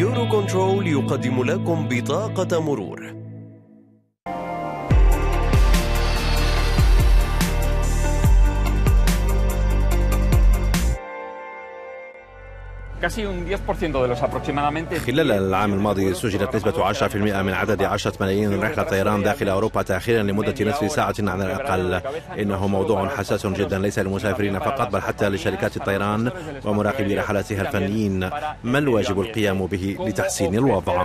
يورو كنترول يقدم لكم بطاقة مرور. خلال العام الماضي سجلت نسبة 10% من عدد 10 ملايين رحلة طيران داخل أوروبا تأخيرا لمدة نصف ساعة على الأقل. إنه موضوع حساس جدا ليس للمسافرين فقط بل حتى لشركات الطيران ومراقبي رحلاتها الفنيين. ما الواجب القيام به لتحسين الوضع؟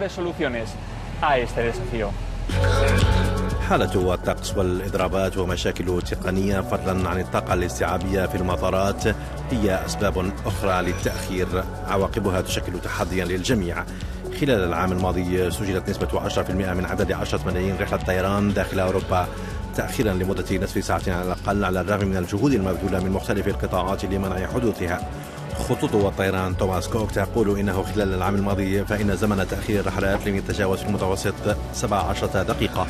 حالة الطقس والإضرابات ومشاكل تقنية فضلا عن الطاقة الاستيعابية في المطارات هي أسباب أخرى للتأخير عواقبها تشكل تحديا للجميع. خلال العام الماضي سجلت نسبة 10% من عدد 10 ملايين رحلة طيران داخل أوروبا تأخيرا لمدة نصف ساعة على الأقل على الرغم من الجهود المبذولة من مختلف القطاعات لمنع حدوثها. خطوط الطيران توماس كوك تقول إنه خلال العام الماضي فإن زمن تأخير الرحلات لم يتجاوز في المتوسط 17 دقيقة.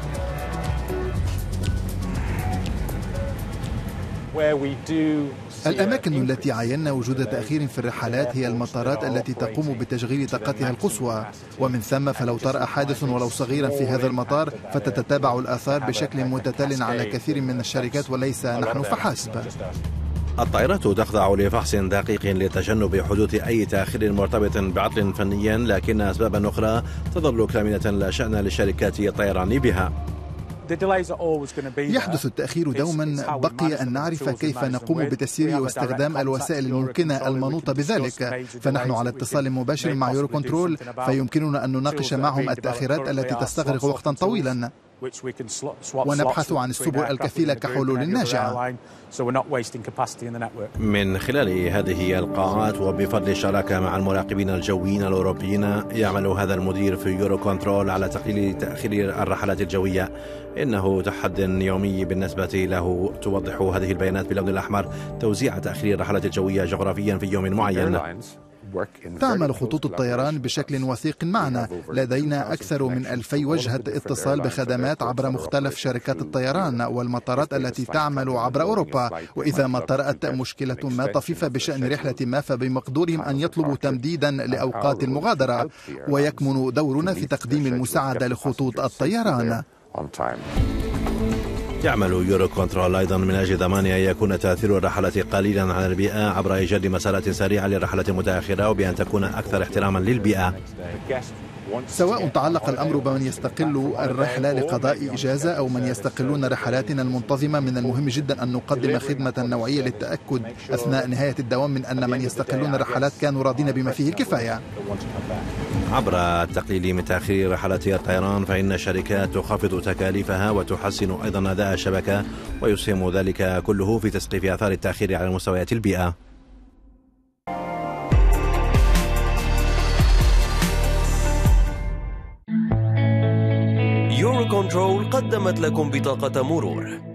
الأماكن التي عاينا وجود تأخير في الرحلات هي المطارات التي تقوم بتشغيل طاقتها القصوى، ومن ثم فلو طرأ حادث ولو صغيرا في هذا المطار فتتتابع الآثار بشكل متتال على كثير من الشركات وليس نحن فحسب. الطائرات تخضع لفحص دقيق لتجنب حدوث أي تأخير مرتبط بعطل فني، لكن أسبابا أخرى تظل كامنة لا شأن لشركات الطيران بها. يحدث التأخير دوما، بقي أن نعرف كيف نقوم بتسيير واستخدام الوسائل الممكنة المنوطة بذلك. فنحن على اتصال مباشر مع يورو كنترول فيمكننا أن نناقش معهم التأخيرات التي تستغرق وقتا طويلا ونبحث عن السبل الكفيلة كحلول ناجعة. من خلال هذه القاعات وبفضل الشراكة مع المراقبين الجويين الأوروبيين يعمل هذا المدير في يورو كنترول على تقليل تأخير الرحلات الجوية. إنه تحدي يومي بالنسبة له. توضح هذه البيانات باللون الأحمر توزيع تأخير الرحلات الجوية جغرافيا في يوم معين. تعمل خطوط الطيران بشكل وثيق معنا. لدينا أكثر من 2000 وجهة اتصال بخدمات عبر مختلف شركات الطيران والمطارات التي تعمل عبر أوروبا، وإذا ما طرأت مشكلة ما طفيفة بشأن رحلة ما فبمقدورهم أن يطلبوا تمديدا لأوقات المغادرة، ويكمن دورنا في تقديم المساعدة لخطوط الطيران. يعمل يورو كنترول أيضا من أجل ضمان أن يكون تأثير الرحلات قليلا على البيئة عبر إيجاد مسارات سريعة للرحلات المتأخرة وبأن تكون أكثر احتراما للبيئة. سواء تعلق الأمر بمن يستقل الرحلة لقضاء إجازة أو من يستقلون رحلاتنا المنتظمة، من المهم جدا أن نقدم خدمة نوعية للتأكد أثناء نهاية الدوام من أن من يستقلون الرحلات كانوا راضين بما فيه الكفاية. عبر التقليل من تأخير رحلات الطيران فإن الشركات تخفض تكاليفها وتحسن أيضا أداء الشبكة، ويسهم ذلك كله في تسقيف آثار التأخير على مستويات البيئة. يورو كنترول قدمت لكم بطاقة مرور.